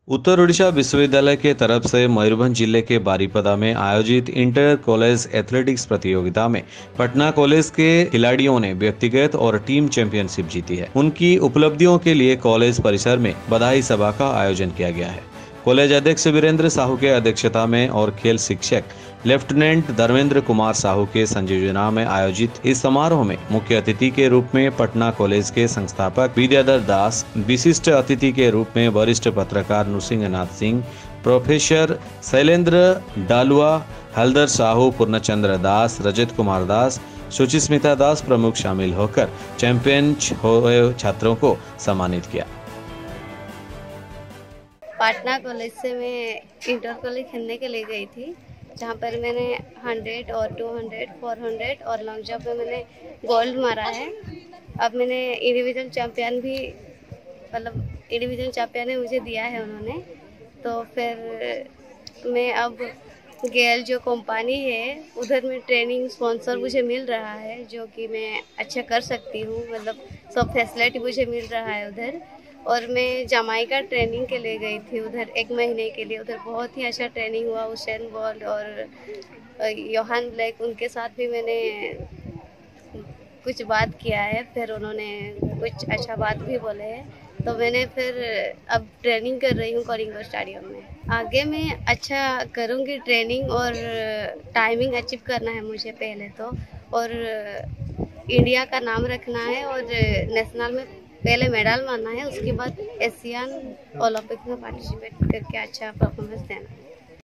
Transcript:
उत्तर ओडिशा विश्वविद्यालय के तरफ से मयूरभंज जिले के बारीपदा में आयोजित इंटर कॉलेज एथलेटिक्स प्रतियोगिता में पटना कॉलेज के खिलाड़ियों ने व्यक्तिगत और टीम चैंपियनशिप जीती है। उनकी उपलब्धियों के लिए कॉलेज परिसर में बधाई सभा का आयोजन किया गया है। कॉलेज अध्यक्ष वीरेंद्र साहू के अध्यक्षता में और खेल शिक्षक लेफ्टिनेंट धर्मेंद्र कुमार साहू के संयोजना में आयोजित इस समारोह में मुख्य अतिथि के रूप में पटना कॉलेज के संस्थापक विद्याधर दास, विशिष्ट अतिथि के रूप में वरिष्ठ पत्रकार नृसिंह नाथ सिंह, प्रोफेसर शैलेंद्र डालुआ, हलदर साहू, पूर्णचंद्र दास, रजत कुमार दास, सुचिस्मिता दास प्रमुख शामिल होकर चैंपियन हुए छात्रों को सम्मानित किया। पटना कॉलेज से मैं इंटर कॉलेज खेलने के लिए गई थी, जहाँ पर मैंने 100 और 200, 400 और लॉन्ग जंप में मैंने गोल्ड मारा है। अब मैंने इंडिविजुअल चैंपियन भी इंडिविजुअल चैंपियन ने मुझे दिया है उन्होंने। तो फिर मैं अब गेल जो कंपनी है उधर में ट्रेनिंग स्पॉन्सर मुझे मिल रहा है, जो कि मैं अच्छा कर सकती हूँ। सब फैसिलिटी मुझे मिल रहा है उधर। और मैं जमाइका ट्रेनिंग के लिए गई थी उधर 1 महीने के लिए। उधर बहुत ही अच्छा ट्रेनिंग हुआ। उसेन बोल्ट और योहान ब्लैक, उनके साथ भी मैंने कुछ बात किया है, फिर उन्होंने कुछ अच्छा बात भी बोले हैं। तो मैंने फिर अब ट्रेनिंग कर रही हूँ कलिंगो स्टेडियम में। आगे मैं अच्छा करूँगी ट्रेनिंग, और टाइमिंग अचीव करना है मुझे पहले तो, और इंडिया का नाम रखना है, और नेशनल में पहले मेडल मारना है, उसके बाद एशियन ओलंपिक में पार्टिसिपेट करके अच्छा परफॉर्मेंस देना है।